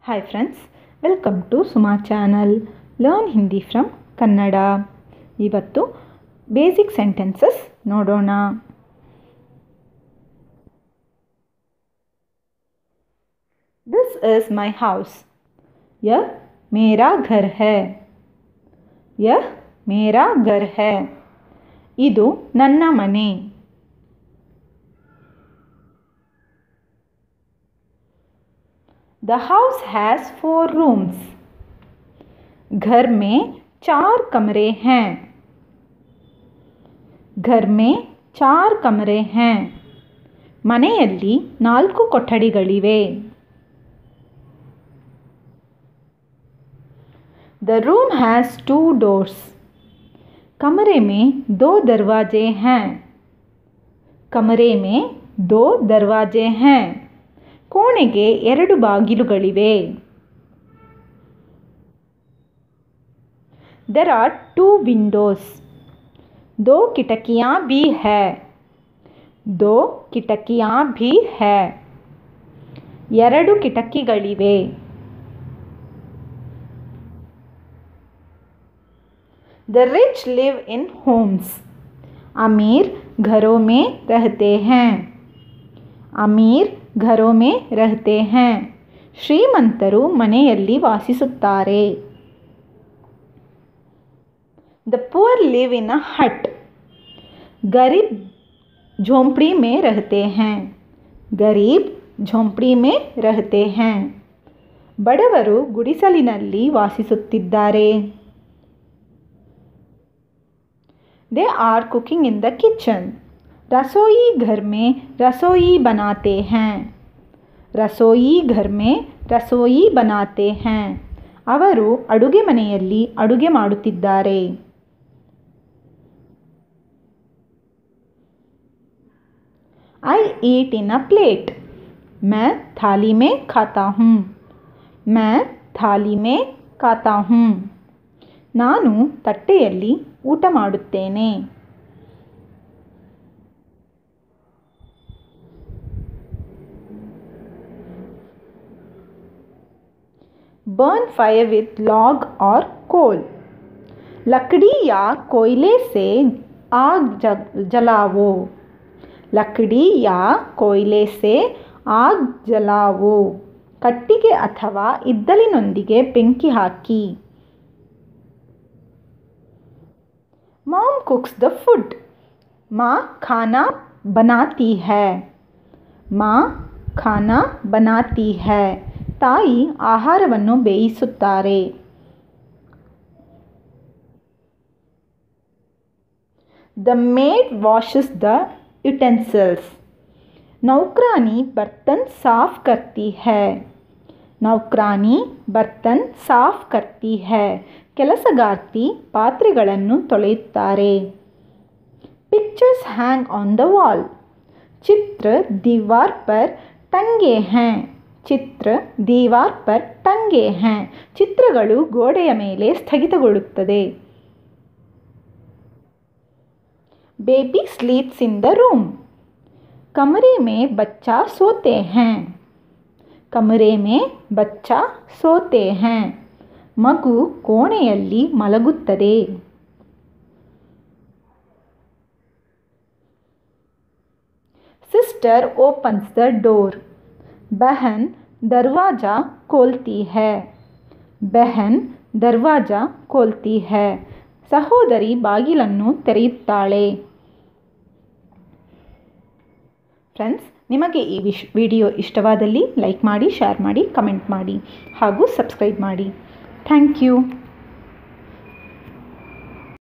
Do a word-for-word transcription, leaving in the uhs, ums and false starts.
Hi friends, welcome to Suma channel. Learn Hindi from Kannada. ಇವತ್ತು basic sentences ನೋಡೋಣ. This is my house. यह मेरा घर है. यह मेरा घर है. ಇದು ನನ್ನ ಮನೆ. The house has four rooms. घर में चार कमरे हैं. घर में चार कमरे हैं. ಮನೆಯಲ್ಲಿ ನಾಲ್ಕು ಕೊಠಡಿಗಳಿವೆ. The room has two doors. कमरे में दो दरवाजे हैं. कमरे में दो दरवाजे हैं. ಕೋಣೆಗೆ ಎರಡು ಬಾಗಿಲುಗಳಿವೆ. There are two windows. दो खिड़कियाँ भी है. दो खिड़कियाँ भी है. ಎರಡು ಕಿಟಕಿಗಳಿವೆ. The rich live in homes. अमीर घरों में रहते हैं. अमीर घरों में रहते हैं. ಶ್ರೀಮಂತರು ಮನೆಯಲ್ಲಿ ವಾಸಿಸುತ್ತಾರೆ. The poor live in a hut. गरीब झोंपड़ी में रहते हैं. गरीब झोंपड़ी में रहते हैं. ಬಡವರು ಗುಡಿಸಲಿನಲ್ಲಿ ವಾಸಿಸುತ್ತಿದ್ದಾರೆ. They are cooking in the kitchen. रसोई घर में रसोई बनाते हैं. रसोई घर में रसोई बनाते हैं. ಅವರು ಅಡುಗೆ ಮನೆಯಲ್ಲಿ ಅಡುಗೆ ಮಾಡುತ್ತಿದ್ದಾರೆ. I eat in a plate. मैं थाली में खाता हूँ. मैं थाली में खाता हूँ. ನಾನು ತಟ್ಟೆಯಲ್ಲಿ ಊಟ ಮಾಡುತ್ತೇನೆ. Burn fire with log or coal. लकड़ी या कोयले से आग जलाओ. लकड़ी या कोयले से आग जलाओ. ಕಟ್ಟಿಗೆ ಅಥವಾ ಇದ್ದಲಿನೊಂದಿಗೆ ಬೆಂಕಿ ಹಾಕಿ. Mom cooks the food. माँ खाना बनाती है. माँ खाना बनाती है. ತಾಯಿ ಆಹಾರವನ್ನು ಬೇಯಿಸುತ್ತಾರೆ. The maid washes the utensils. नौकरानी बर्तन साफ करती है. नौकरानी बर्तन साफ करती है. ಕೆಲಸಗಾರ್ತಿ ಪಾತ್ರೆಗಳನ್ನು ತೊಳೆಯುತ್ತಾರೆ. Pictures hang on the wall. चित्र दीवार पर टंगे हैं. ಚಿತ್ರ ದೀವಾರ್ ಪರ್ ಟಂಗೆ हैं. ಚಿತ್ರಗಳು ಗೋಡೆಯ ಮೇಲೆ ಸ್ಥಗಿತಗೊಳ್ಳುತ್ತದೆ. Baby sleeps in the room. ಕಮರೆ में बच्चा सोते हैं. ಕಮರೆ में बच्चा सोते हैं. ಮಗು ಕೋಣೆಯಲ್ಲಿ ಮಲಗುತ್ತದೆ. Sister opens the door. बहन दरवाज़ा खोलती है. बहन दरवाज़ा खोलती है. ಸಹೋದರಿ ಬಾಗಿಲನ್ನು ತೆರೆಯುತ್ತಾಳೆ. ಫ್ರೆಂಡ್ಸ್, ನಿಮಗೆ ಈ ವಿಶ್ ವಿಡಿಯೋ ಇಷ್ಟವಾದಲ್ಲಿ ಲೈಕ್ ಮಾಡಿ, ಶೇರ್ ಮಾಡಿ, ಕಮೆಂಟ್ ಮಾಡಿ ಹಾಗೂ ಸಬ್ಸ್ಕ್ರೈಬ್ ಮಾಡಿ. Thank you.